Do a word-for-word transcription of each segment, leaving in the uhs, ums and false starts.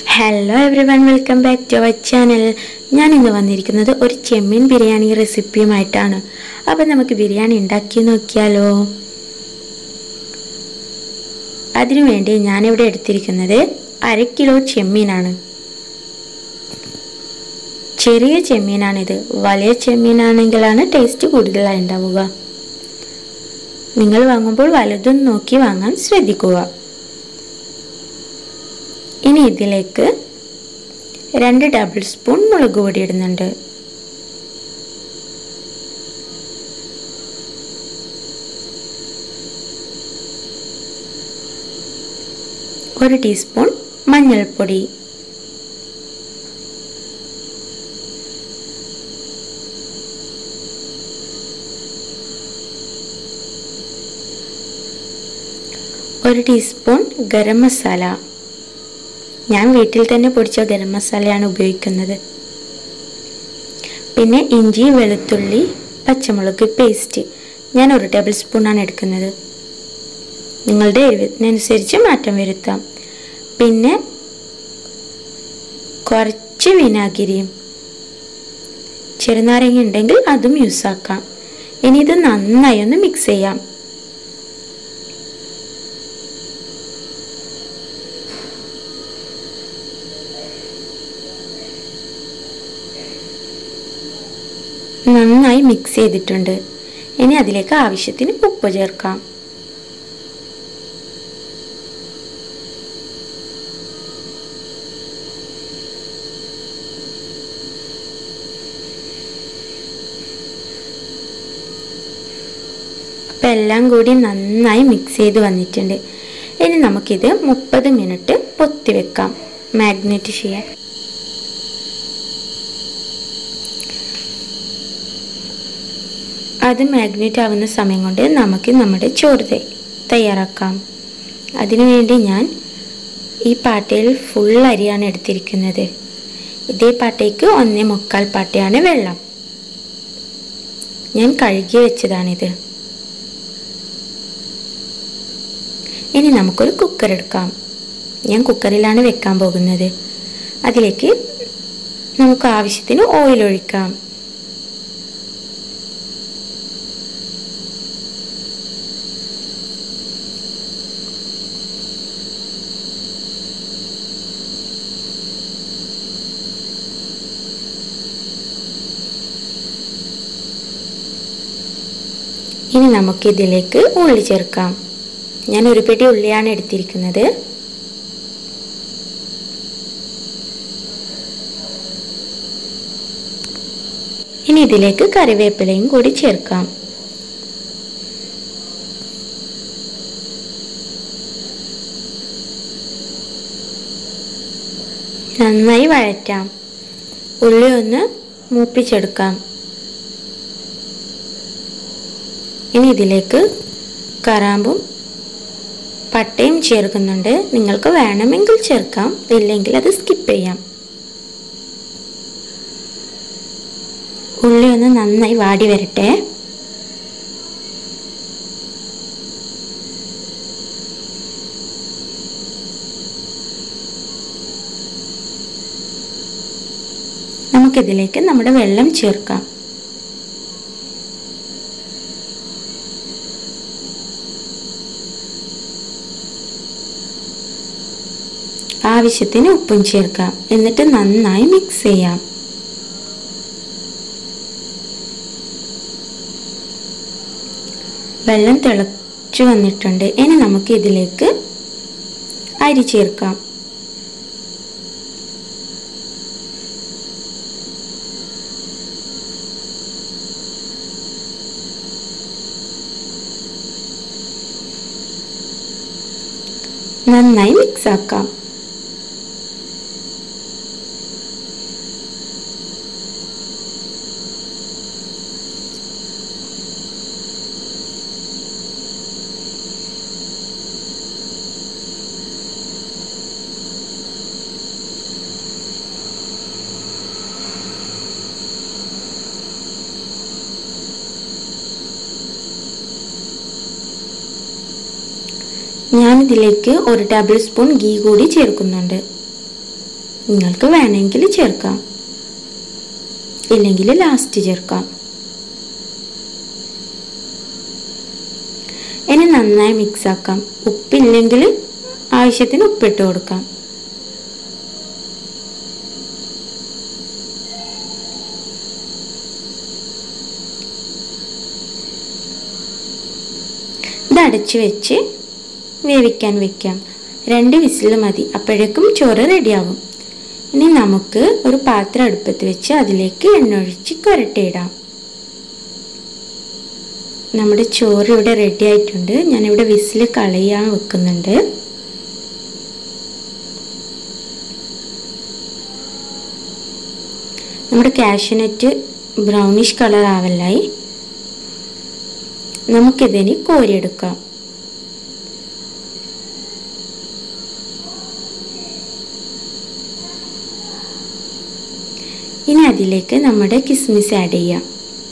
Hello everyone, welcome back to our channel. ഞാൻ ഇന്ന് വന്നിരിക്കുന്നത് ഒരു ചെമ്മീൻ ബിരിയാണി റെസിപ്പിയുമായിട്ടാണ്. അപ്പം നമുക്ക് ബിരിയാണി ഉണ്ടാക്കി നോക്കിയാലോ. അതിനുവേണ്ടി ഞാനിവിടെ എടുത്തിരിക്കുന്നത് അര കിലോ ചെമ്മീനാണ്. ചെറിയ ചെമ്മീനാണിത്. വലിയ ചെമ്മീനാണെങ്കിലാണ് ടേസ്റ്റ് കൂടുതലായി ഉണ്ടാവുക. നിങ്ങൾ വാങ്ങുമ്പോൾ വലുതും നോക്കി വാങ്ങാൻ ശ്രദ്ധിക്കുക. ഇനി ഇതിലേക്ക് രണ്ട് ടേബിൾ സ്പൂൺ മുളക് പൊടി ഇടുന്നുണ്ട്. ഒരു ടീസ്പൂൺ മഞ്ഞൾപ്പൊടി, ഒരു ടീസ്പൂൺ ഗരം മസാല. ഞാൻ വീട്ടിൽ തന്നെ പൊടിച്ച ഗരം മസാലയാണ് ഉപയോഗിക്കുന്നത്. പിന്നെ ഇഞ്ചി, വെളുത്തുള്ളി, പച്ചമുളക് പേസ്റ്റ് ഞാൻ ഒരു ടേബിൾ സ്പൂണാണ് എടുക്കുന്നത്. നിങ്ങളുടെ എരിവിനനുസരിച്ച് മാറ്റം വരുത്താം. പിന്നെ കുറച്ച് വിനാഗിരിയും, ചെറുനാരങ്ങ ഉണ്ടെങ്കിൽ അതും യൂസ് ആക്കാം. ഇനി ഇത് നന്നായി ഒന്ന് മിക്സ് ചെയ്യാം. നന്നായി മിക്സ് ചെയ്തിട്ടുണ്ട്. ഇനി അതിലേക്ക് ആവശ്യത്തിന് ഉപ്പ് ചേർക്കാം. അപ്പം എല്ലാം കൂടി നന്നായി മിക്സ് ചെയ്ത് വന്നിട്ടുണ്ട്. ഇനി നമുക്കിത് മുപ്പത് മിനിറ്റ് പൊത്തി വെക്കാം, മാഗ്നേറ്റ് ചെയ്യാൻ. അത് മാഗ്നേറ്റ് ആവുന്ന സമയം കൊണ്ട് നമുക്ക് നമ്മുടെ ചോറ് തയ്യാറാക്കാം. അതിനുവേണ്ടി ഞാൻ ഈ പാട്ടയിൽ ഫുൾ അരിയാണ് എടുത്തിരിക്കുന്നത്. ഇതേ പാട്ടയ്ക്ക് ഒന്നേ മുക്കാൽ പാട്ടയാണ് വെള്ളം. ഞാൻ കഴുകി വെച്ചതാണിത്. ഇനി നമുക്കൊരു കുക്കർ എടുക്കാം. ഞാൻ കുക്കറിലാണ് വെക്കാൻ പോകുന്നത്. അതിലേക്ക് നമുക്ക് ആവശ്യത്തിന് ഓയിൽ ഒഴിക്കാം. ഇനി നമുക്കിതിലേക്ക് ഉള്ളി ചേർക്കാം. ഞാൻ ഒരു പിടി ഉള്ളിയാണ് എടുത്തിരിക്കുന്നത്. ഇനി ഇതിലേക്ക് കറിവേപ്പിലയും കൂടി ചേർക്കാം. നന്നായി വഴറ്റാം. ഉള്ളി ഒന്ന് മൂപ്പിച്ചെടുക്കാം. ഇനി ഇതിലേക്ക് കറാമ്പും പട്ടയും ചേർക്കുന്നുണ്ട്. നിങ്ങൾക്ക് വേണമെങ്കിൽ ചേർക്കാം, ഇല്ലെങ്കിൽ അത് സ്കിപ്പ് ചെയ്യാം. ഉള്ളി ഒന്ന് നന്നായി വാടി വരട്ടെ. നമുക്കിതിലേക്ക് നമ്മുടെ വെള്ളം ചേർക്കാം. ആവശ്യത്തിന് ഉപ്പും ചേർക്കാം. എന്നിട്ട് നന്നായി മിക്സ് ചെയ്യാം. വെള്ളം തിളച്ചു വന്നിട്ടുണ്ട്. ഇനി നമുക്ക് ഇതിലേക്ക് അരി ചേർക്കാം. നന്നായി മിക്സ് ആക്കാം. ഞാനിതിലേക്ക് ഒരു ടേബിൾ സ്പൂൺ ഗീ കൂടി ചേർക്കുന്നുണ്ട്. നിങ്ങൾക്ക് വേണമെങ്കിൽ ചേർക്കാം, ഇല്ലെങ്കിൽ ലാസ്റ്റ് ചേർക്കാം. ഇനി നന്നായി മിക്സ് ആക്കാം. ഉപ്പില്ലെങ്കിൽ ആവശ്യത്തിന് ഉപ്പിട്ട് കൊടുക്കാം. ഇത് അടച്ചു വെച്ച് വേവിക്കാൻ വെക്കാം. രണ്ട് വിസിൽ മതി, അപ്പോഴേക്കും ചോറ് റെഡിയാകും. ഇനി നമുക്ക് ഒരു പാത്രം അടുപ്പത്ത് വെച്ച് അതിലേക്ക് എണ്ണ ഒഴിച്ച് പുരട്ടിയിടാം. നമ്മുടെ ചോറ് ഇവിടെ റെഡി ആയിട്ടുണ്ട്. ഞാനിവിടെ വിസിൽ കളയാൻ വെക്കുന്നുണ്ട്. നമ്മുടെ കാഷ്യൂനട്ട് ബ്രൗണിഷ് കളർ ആവലായി. നമുക്കിതിനി കോരിയെടുക്കാം. ഇനി അതിലേക്ക് നമ്മുടെ കിസ്മിസ് ആഡ് ചെയ്യാം.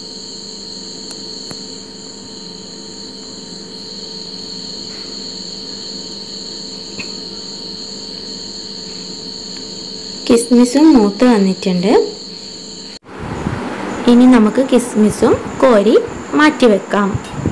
കിസ്മിസും മൂത്ത് വന്നിട്ടുണ്ട്. ഇനി നമുക്ക് കിസ്മിസും കോരി മാറ്റി വെക്കാം.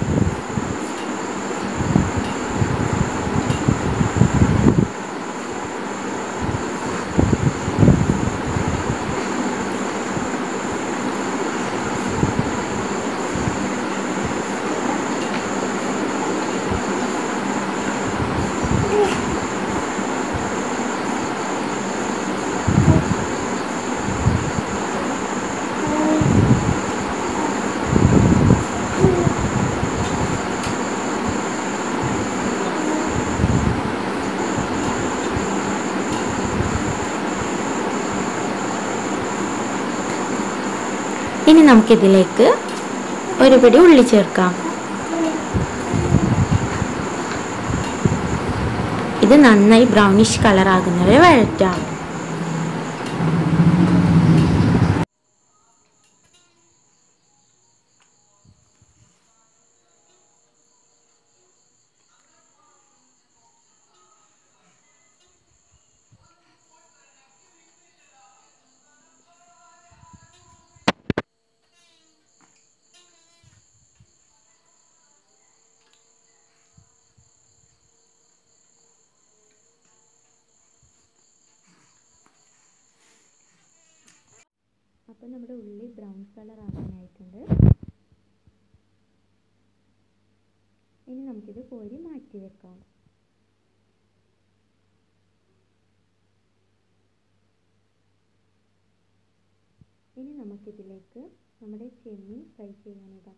ഇനി നമുക്കിതിലേക്ക് ഒരു പിടി ഉള്ളി ചേർക്കാം. ഇത് നന്നായി ബ്രൗണിഷ് കളർ ആകുന്നവരെ വഴറ്റാം. അപ്പോൾ നമ്മുടെ ഉള്ളി ബ്രൗൺ കളർ ആകാനായിട്ടുണ്ട്. ഇനി നമുക്കിത് കോരി മാറ്റി വെക്കാം. ഇനി നമുക്കിതിലേക്ക് നമ്മുടെ ചെമ്മീൻ ഫ്രൈ ചെയ്യാനിടാം.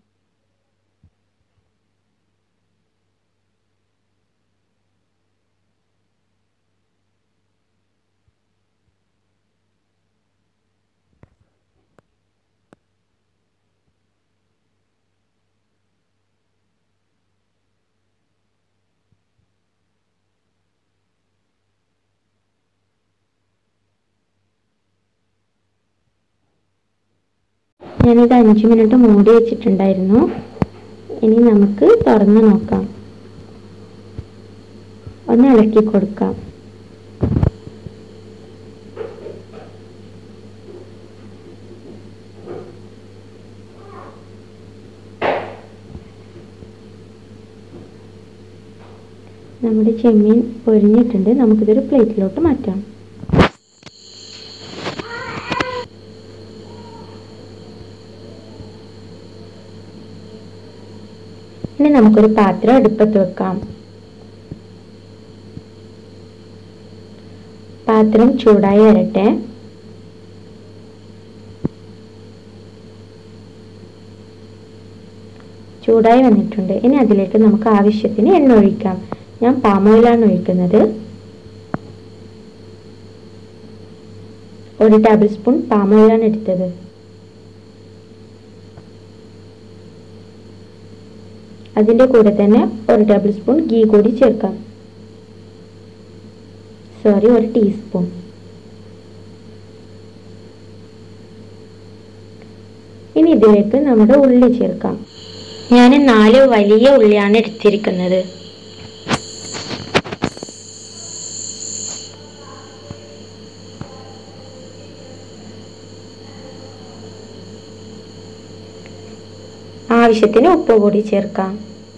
ഞാനിത് അഞ്ച് മിനിറ്റ് മൂടി വെച്ചിട്ടുണ്ടായിരുന്നു. ഇനി നമുക്ക് തുറന്ന് നോക്കാം. ഒന്ന് ഇളക്കി കൊടുക്കാം. നമ്മുടെ ചെമ്മീൻ പൊരിഞ്ഞിട്ടുണ്ട്. നമുക്കിതൊരു പ്ലേറ്റിലോട്ട് മാറ്റാം. ഇനി നമുക്കൊരു പാത്രം അടുപ്പത്ത് വെക്കാം. പാത്രം ചൂടായി വരട്ടെ. ചൂടായി വന്നിട്ടുണ്ട്. ഇനി അതിലേക്ക് നമുക്ക് ആവശ്യത്തിന് എണ്ണ ഒഴിക്കാം. ഞാൻ പാം ഓയിലാണ് ഒഴിക്കുന്നത്. ഒരു ടേബിൾ സ്പൂൺ പാം ഓയിലാണ് എടുത്തത്. അതിൻ്റെ കൂടെ തന്നെ ഒരു ടേബിൾ സ്പൂൺ ഗീ കൂടി ചേർക്കാം. സോറി, ഒരു ടീസ്പൂൺ. ഇനി ഇതിലേക്ക് നമ്മുടെ ഉള്ളി ചേർക്കാം. ഞാൻ നാല് വലിയ ഉള്ളിയാണ് എടുത്തിരിക്കുന്നത്. ആവശ്യത്തിന് ഉപ്പ് കൂടി ചേർക്കാം.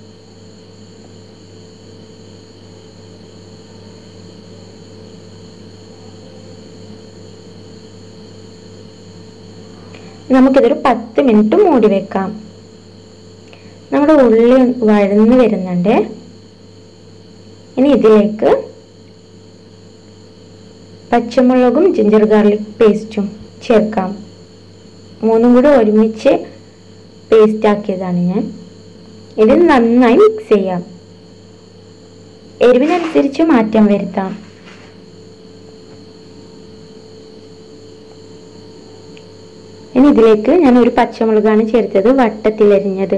നമുക്കിതൊരു പത്ത് മിനിറ്റ് മൂടി വെക്കാം. നമ്മുടെ ഉള്ളി വഴന്ന് വരുന്നുണ്ട്. ഇനി ഇതിലേക്ക് പച്ചമുളകും ജിഞ്ചർ ഗാർലിക് പേസ്റ്റും ചേർക്കാം. മൂന്നും കൂടി ഒരുമിച്ച് പേസ്റ്റ് ആക്കിയതാണ് ഞാൻ. ഇത് നന്നായി മിക്സ് ചെയ്യാം. എരിവിനനുസരിച്ച് മാറ്റം വരുത്താം. ഇനി ഇതിലേക്ക് ഞാൻ ഒരു പച്ചമുളകാണ് ചേർത്തത്, വട്ടത്തിലരിഞ്ഞത്.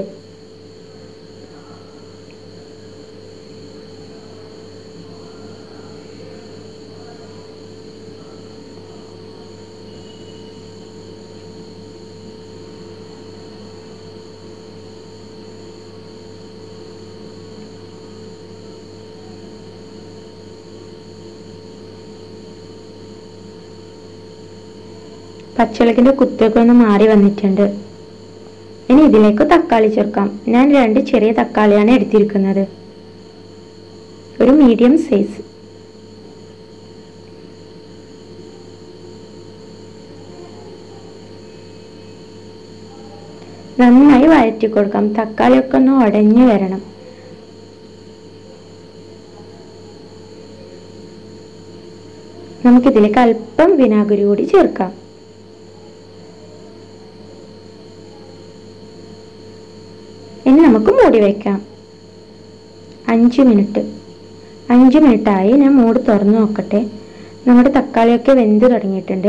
പച്ചമുളകിന്റെ കുത്തൊക്കെ ഒന്ന് മാറി വന്നിട്ടുണ്ട്. ഇനി ഇതിലേക്ക് തക്കാളി ചേർക്കാം. ഞാൻ രണ്ട് ചെറിയ തക്കാളിയാണ് എടുത്തിരിക്കുന്നത്, ഒരു മീഡിയം സൈസ്. നന്നായി വഴറ്റി കൊടുക്കാം. തക്കാളിയൊക്കെ ഒന്ന് ഉടഞ്ഞു വരണം. നമുക്കിതിലേക്ക് അല്പം വിനാഗിരി കൂടി ചേർക്കാം. ഇനി നമുക്ക് മൂടി വയ്ക്കാം. അഞ്ച് മിനിറ്റ് അഞ്ച് മിനിറ്റായി. ഞാൻ മൂടി തുറന്നു നോക്കട്ടെ. നമ്മുടെ തക്കാളിയൊക്കെ വെന്ത് തുടങ്ങിയിട്ടുണ്ട്.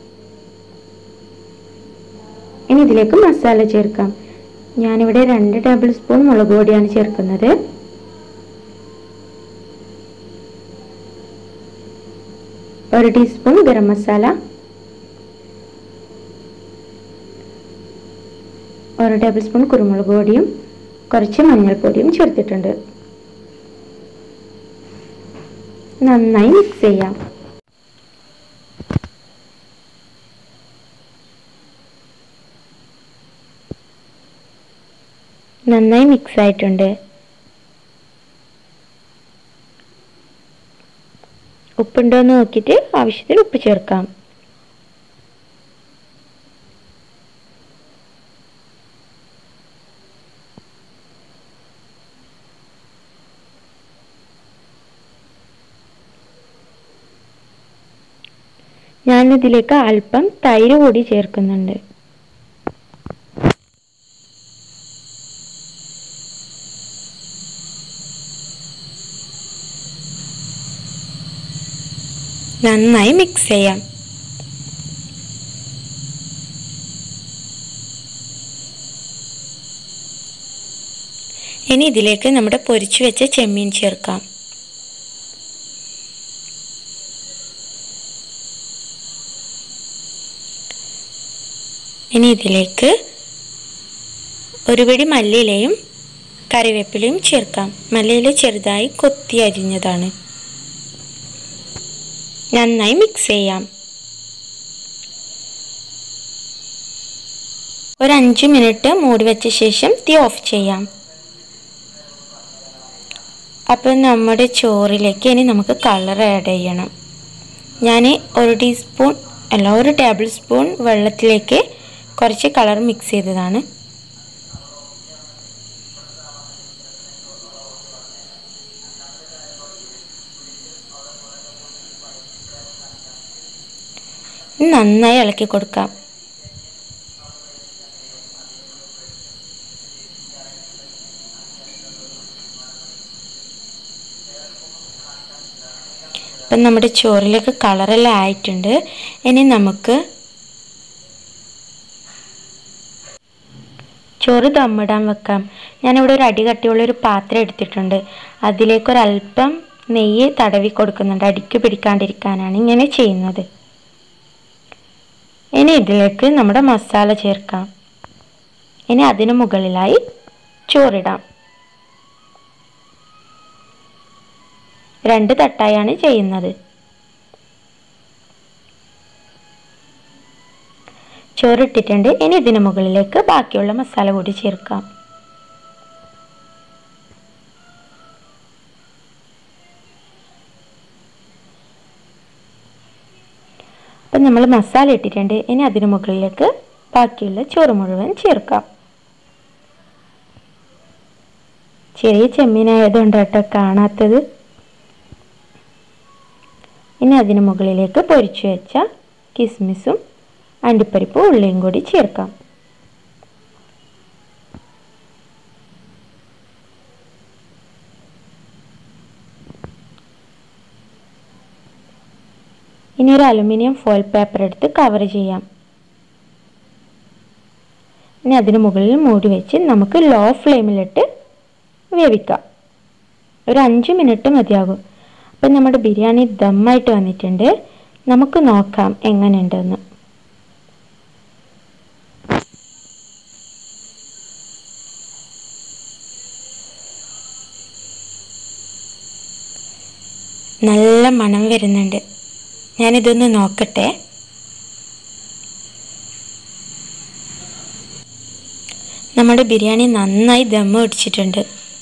ഇനി ഇതിലേക്ക് മസാല ചേർക്കാം. ഞാനിവിടെ രണ്ട് ടേബിൾ സ്പൂൺ മുളക് പൊടിയാണ് ചേർക്കുന്നത്. ഒരു ടീസ്പൂൺ ഗരം മസാല, ഒരു ടേബിൾ സ്പൂൺ കുരുമുളക് പൊടിയും കുറച്ച് മഞ്ഞൾപ്പൊടിയും ചേർത്തിട്ടുണ്ട്. നന്നായി മിക്സ് ചെയ്യാം. നന്നായി മിക്സ് ആയിട്ടുണ്ട്. ഉപ്പുണ്ടോ എന്ന് നോക്കിയിട്ട് ആവശ്യത്തിന് ഉപ്പ് ചേർക്കാം. ഞാനിതിലേക്ക് അല്പം തൈര് കൂടി ചേർക്കുന്നുണ്ട്. നന്നായി മിക്സ് ചെയ്യാം. ഇനി ഇതിലേക്ക് നമ്മുടെ പൊരിച്ചു വെച്ച ചെമ്മീൻ ചേർക്കാം. ഇനി ഇതിലേക്ക് ഒരു പിടി മല്ലിയിലയും കറിവേപ്പിലയും ചേർക്കാം. മല്ലിയില ചെറുതായി കൊത്തി അരിഞ്ഞതാണ്. നന്നായി മിക്സ് ചെയ്യാം. ഒരു അഞ്ച് മിനിറ്റ് മൂടി വെച്ച ശേഷം തീ ഓഫ് ചെയ്യാം. അപ്പം നമ്മുടെ ചോറിലേക്ക് ഇനി നമുക്ക് കളർ ആഡ് ചെയ്യണം. ഞാൻ ഒരു ടീസ്പൂൺ അല്ല ഒരു ടേബിൾ സ്പൂൺ വെള്ളത്തിലേക്ക് കുറച്ച് കളർ മിക്സ് ചെയ്തതാണ്. നന്നായി ഇളക്കി കൊടുക്കാം. അപ്പം നമ്മുടെ ചോറിലേക്ക് കളറെല്ലാം ആയിട്ടുണ്ട്. ഇനി നമുക്ക് ചോറ് ദമ്മിടാൻ വെക്കാം. ഞാനിവിടെ ഒരു അടി കട്ടിയുള്ളൊരു പാത്രം എടുത്തിട്ടുണ്ട്. അതിലേക്കൊരല്പം നെയ്യ് തടവി കൊടുക്കുന്നുണ്ട്. അടിക്ക് പിടിക്കാണ്ടിരിക്കാനാണ് ഇങ്ങനെ ചെയ്യുന്നത്. ഇനി ഇതിലേക്ക് നമ്മുടെ മസാല ചേർക്കാം. ഇനി അതിന് മുകളിലായി ചോറിടാം. രണ്ട് തട്ടായാണ് ചെയ്യുന്നത്. ചോറിട്ടിട്ടുണ്ട്. ഇനി ഇതിന് മുകളിലേക്ക് ബാക്കിയുള്ള മസാല കൂടി ചേർക്കാം. അപ്പം നമ്മൾ മസാല ഇട്ടിട്ടുണ്ട്. ഇനി അതിന് മുകളിലേക്ക് ബാക്കിയുള്ള ചോറ് മുഴുവൻ ചേർക്കാം. ചെറിയ ചെമ്മീനായതുകൊണ്ട് കേട്ടോ കാണാത്തത്. ഇനി അതിന് മുകളിലേക്ക് പൊരിച്ചു വെച്ച കിസ്മിസും അണ്ടിപ്പരിപ്പും ഉള്ളിയും കൂടി ചേർക്കാം. ഇനി ഒരു അലുമിനിയം ഫോയിൽ പേപ്പർ എടുത്ത് കവർ ചെയ്യാം. ഇനി അതിന് മുകളിൽ മൂടി വെച്ച് നമുക്ക് ലോ ഫ്ലെയിമിലിട്ട് വേവിക്കാം. ഒരു അഞ്ച് മിനിറ്റ് മതിയാകും. അപ്പം നമ്മുടെ ബിരിയാണി ദമ്മായിട്ട് വന്നിട്ടുണ്ട്. നമുക്ക് നോക്കാം എങ്ങനെയുണ്ടെന്ന്. നല്ല മണം വരുന്നുണ്ട്. ഞാനിതൊന്ന് നോക്കട്ടെ. നമ്മുടെ ബിരിയാണി നന്നായി ദം പിടിച്ചിട്ടുണ്ട്.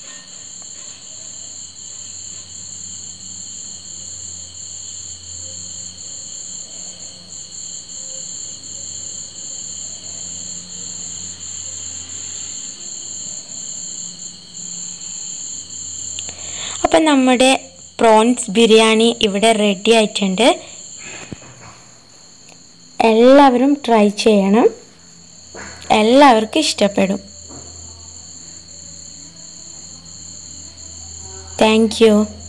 അപ്പം നമ്മുടെ പ്രോൺസ് ബിരിയാണി ഇവിടെ റെഡി ആയിട്ടുണ്ട്. എല്ലാവരും ട്രൈ ചെയ്യണം. എല്ലാവർക്കും ഇഷ്ടപ്പെടും. Thank U.